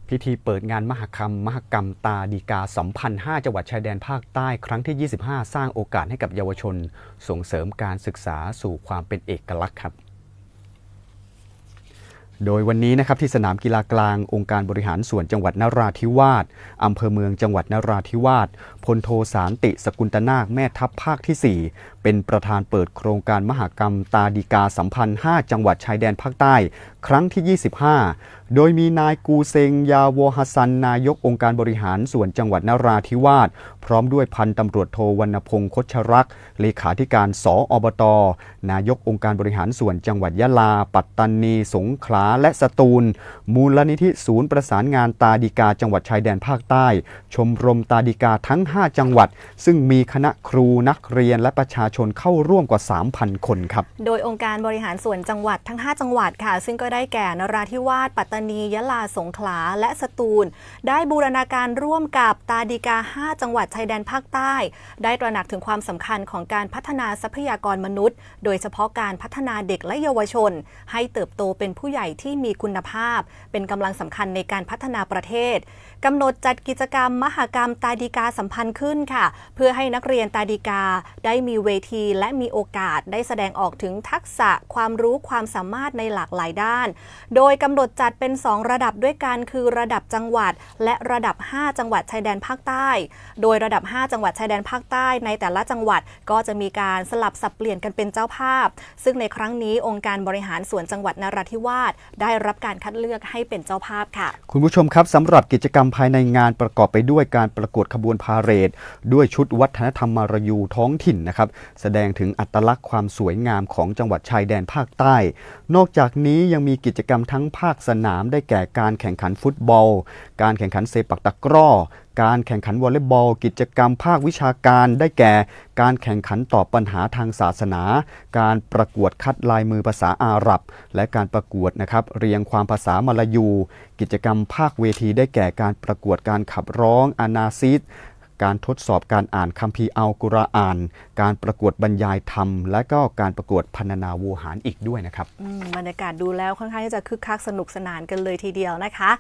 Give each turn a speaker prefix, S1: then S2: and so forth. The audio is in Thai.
S1: พิธีเปิดงานมหกรรมตาดีกาสัมพันธ์5จังหวัดชายแดนภาคใต้ครั้งที่ 25 สร้างโอกาสให้กับเยาวชนส่งเสริมการศึกษาสู่ความเป็นเอกลักษณ์ครับโดยวันนี้นะครับที่สนามกีฬากลางองค์การบริหารส่วนจังหวัดนราธิวาสอำเภอเมืองจังหวัดนราธิวาสพลโทสารติสกุลตนาคแม่ทัพภาคที่ 4เป็นประธานเปิดโครงการมหกรรมตาดีกาสัมพันธ์5จังหวัดชายแดนภาคใต้ครั้งที่ 25โดยมีนายกูเซงยาโวฮัสซันนายกองค์การบริหารส่วนจังหวัดนราธิวาสพร้อมด้วยพันตำรวจโทวรรณพงษ์คชรักษ์เลขาธิการสอบต.นายกองค์การบริหารส่วนจังหวัดยะลาปัตตานีสงขลาและสตูลมูลนิธิศูนย์ประสานงานตาดีกาจังหวัดชายแดนภาคใต้ชมรมตาดีกาทั้ง5จังหวัดซึ่งมีคณะครูนักเรียนและประชาชนเข้าร่วมกว่า 3,000 คนครับ
S2: โดยองค์การบริหารส่วนจังหวัดทั้ง5จังหวัดค่ะซึ่งก็ได้แก่นราธิวาสปัตตานียะลาสงขลาและสตูลได้บูรณาการร่วมกับตาดีกา5จังหวัดชายแดนภาคใต้ได้ตระหนักถึงความสำคัญของการพัฒนาทรัพยากรมนุษย์โดยเฉพาะการพัฒนาเด็กและเยาวชนให้เติบโตเป็นผู้ใหญ่ที่มีคุณภาพเป็นกำลังสำคัญในการพัฒนาประเทศกำหนดจัดกิจกรรมมหกรรมตาดีกาสัมพันธ์ขึ้นค่ะเพื่อให้นักเรียนตาดีกาได้มีเวทีและมีโอกาสได้แสดงออกถึงทักษะความรู้ความสามารถในหลากหลายด้านโดยกำหนดจัดเป็น2ระดับด้วยกันคือระดับจังหวัดและระดับ5จังหวัดชายแดนภาคใต้โดยระดับ5จังหวัดชายแดนภาคใต้ในแต่ละจังหวัดก็จะมีการสลับสับเปลี่ยนกันเป็นเจ้าภาพซึ่งในครั้งนี้องค์การบริหารส่วนจังหวัดนราธิวาสได้รับการคัดเลือกให้เป็นเจ้าภาพค่ะ
S1: คุณผู้ชมครับสำหรับกิจกรรมภายในงานประกอบไปด้วยการประกวดขบวนพาเหรดด้วยชุดวัฒนธรรมมารยูท้องถิ่นนะครับแสดงถึงอัตลักษณ์ความสวยงามของจังหวัดชายแดนภาคใต้นอกจากนี้ยังมีกิจกรรมทั้งภาคสนามได้แก่การแข่งขันฟุตบอลการแข่งขันเซปักตะกร้อการแข่งขันวอลเลย์บอลกิจกรรมภาควิชาการได้แก่การแข่งขันตอบปัญหาทางศาสนาการประกวดคัดลายมือภาษาอาหรับและการประกวดนะครับเรียงความภาษามลายูกิจกรรมภาคเวทีได้แก่การประกวดการขับร้องอานาซิดการทดสอบการอ่านคัมภีร์อัลกุรอานการประกวดบรรยายธรรมและก็การประกวดพรรณนาโวหารอีกด้วยนะครับ
S2: บรรยากาศดูแล้วค่อนข้างจะคึกคักสนุกสนานกันเลยทีเดียวนะคะ